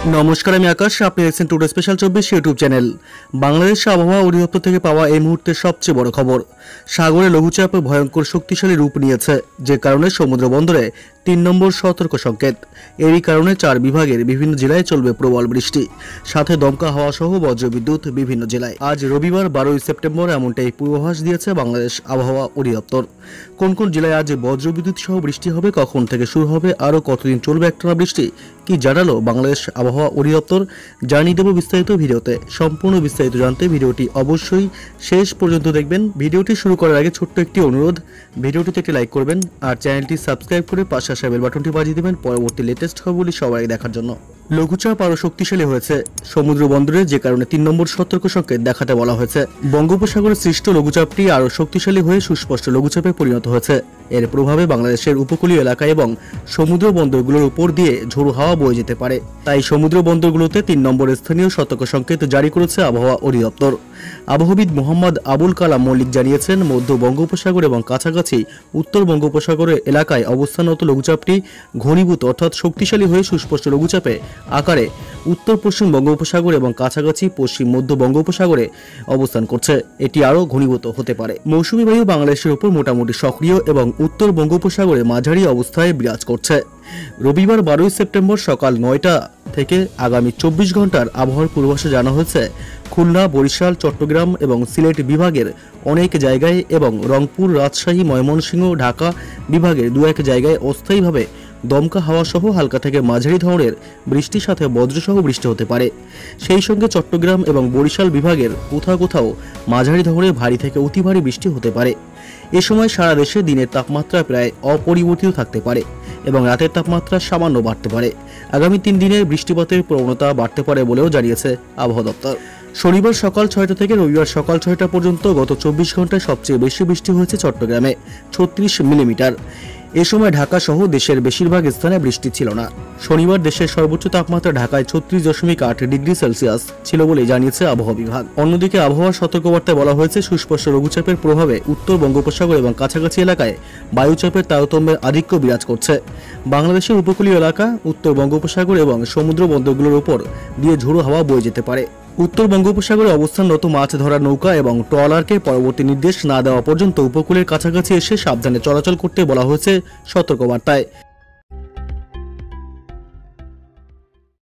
নমস্কার, আমি আকাশ। আপনি দেখছেন টুডে স্পেশাল 24 ইউটিউব চ্যানেল। বাংলাদেশের আবহাওয়া অধিদপ্তর থেকে পাওয়া এই মুহূর্তের সবচেয়ে বড় খবর, সাগরে লঘুচাপ ভয়ঙ্কর শক্তিশালী রূপ নিয়েছে, যে কারণে সমুদ্র বন্দরে 3 নম্বর সতর্ক সংকেত। এরই কারণে 4 বিভাগের বিভিন্ন জেলায় চলবে প্রবল বৃষ্টি, সাথে দমকা হাওয়া সহ বজ্রবিদ্যুৎ বিভিন্ন জেলায়। আজ রবিবার 12 সেপ্টেম্বর এমনটাই পূর্বাভাস দিয়েছে বাংলাদেশ আবহাওয়া অধিদপ্তর। কোন কোন জেলায় আজ বজ্রবিদ্যুৎ সহ বৃষ্টি হবে, কখন থেকে শুরু হবে, আরও কতদিন চলবে একটানা বৃষ্টি, কি জানালো বাংলাদেশ আবহাওয়া অধিদপ্তর, জানিয়ে দেব বিস্তারিত ভিডিওতে। সম্পূর্ণ বিস্তারিত জানতে ভিডিওটি অবশ্যই শেষ পর্যন্ত দেখবেন। ভিডিওটি শুরু করার আগে ছোট্ট একটি অনুরোধ, ভিডিওটিতে একটি লাইক করবেন আর চ্যানেলটি সাবস্ক্রাইব করে পাশে আসা বেল বাটনটি বাজিয়ে দেবেন পরবর্তী লেটেস্ট খবরগুলি সবার আগে দেখার জন্য। লঘুচাপ আরও শক্তিশালী হয়েছে সমুদ্র বন্দরে, যে কারণে 3 নম্বর সতর্ক সংকেত দেখাতে বলা হয়েছে। বঙ্গোপসাগরে সৃষ্ট লঘুচাপটি আরও শক্তিশালী হয়ে সুস্পষ্ট লঘুচাপে পরিণত হয়েছে। এর প্রভাবে বাংলাদেশের উপকূলীয় এলাকা এবং সমুদ্র বন্দরগুলোর উপর দিয়ে ঝোড়ো হাওয়া বয়ে যেতে পারে। তাই সমুদ্র বন্দরগুলোতে 3 নম্বর স্থানীয় সতর্ক সংকেত জারি করেছে আবহাওয়া অধিদপ্তর। আবহাওয়াবিদ মোহাম্মদ আবুল কালাম মল্লিক জানিয়েছেন, মধ্য বঙ্গোপসাগর এবং কাছাকাছি উত্তর বঙ্গোপসাগরের এলাকায় অবস্থানরত লঘুচাপটি ঘনীভূত অর্থাৎ শক্তিশালী হয়ে সুস্পষ্ট লঘুচাপে আকারে উত্তর পশ্চিম বঙ্গোপসাগর এবং কাছাকাছি পশ্চিম মধ্য বঙ্গোপসাগরে অবস্থান করছে। এটি আরও ঘনীভূত হতে পারে। মৌসুমী বায়ু বাংলাদেশের উপর মোটামুটি সক্রিয় এবং উত্তর বঙ্গোপসাগরে মাঝারি অবস্থায় বিরাজ করছে। রবিবার 12 সেপ্টেম্বর সকাল 9টা থেকে আগামী 24 ঘন্টার আবহাওয়ার পূর্বাভাসে জানা হয়েছে, খুলনা, বরিশাল, চট্টগ্রাম এবং সিলেট বিভাগের অনেক জায়গায় এবং রংপুর, রাজশাহী, ময়মনসিংহ, ঢাকা বিভাগের 2-1 জায়গায় অস্থায়ীভাবে দমকা হাওয়া সহ হালকা থেকে মাঝারি ধরনের বৃষ্টির সাথে বজ্রসহ বৃষ্টি হতে পারে। সেই সঙ্গে চট্টগ্রাম এবং বরিশাল বিভাগের কোথাও কোথাও মাঝারি ধরনের ভারী থেকে অতি ভারী বৃষ্টি হতে পারে। এ সময় সারা দেশে দিনের তাপমাত্রা প্রায় অপরিবর্তিত থাকতে পারে এবং রাতের তাপমাত্রা সামান্য বাড়তে পারে। আগামী 3 দিনে বৃষ্টিপাতের প্রবণতা বাড়তে পারে বলেও জানিয়েছে আবহাওয়া দপ্তর। শনিবার সকাল 6টা থেকে রবিবার সকাল 6টা পর্যন্ত গত 24 ঘন্টায় সবচেয়ে বেশি বৃষ্টি হয়েছে চট্টগ্রামে 36 মিলিমিটার। এ সময় ঢাকা সহ দেশের বেশিরভাগ স্থানে বৃষ্টি ছিল না। শনিবার দেশের সর্বোচ্চ তাপমাত্রা ঢাকায় 36.8 ডিগ্রি সেলসিয়াস ছিল বলে জানিয়েছে আবহাওয়া বিভাগ। অন্যদিকে আবহাওয়ার সতর্কবার্তায় বলা হয়েছে, সুস্পষ্ট লঘুচাপের প্রভাবে উত্তর বঙ্গোপসাগর এবং কাছাকাছি এলাকায় বায়ুচাপের তারতম্যের আধিক্য বিরাজ করছে। বাংলাদেশের উপকূলীয় এলাকা, উত্তর বঙ্গোপসাগর এবং সমুদ্র বন্দরগুলোর উপর দিয়ে ঝোড়ো হাওয়া বয়ে যেতে পারে। উত্তর বঙ্গোপসাগরে অবস্থানরত মাছ ধরার নৌকা এবং ট্রলারকে পরবর্তী নির্দেশ না দেওয়া পর্যন্ত উপকূলের কাছাকাছি এসে সাবধানে চলাচল করতে বলা হয়েছে সতর্কবার্তায়।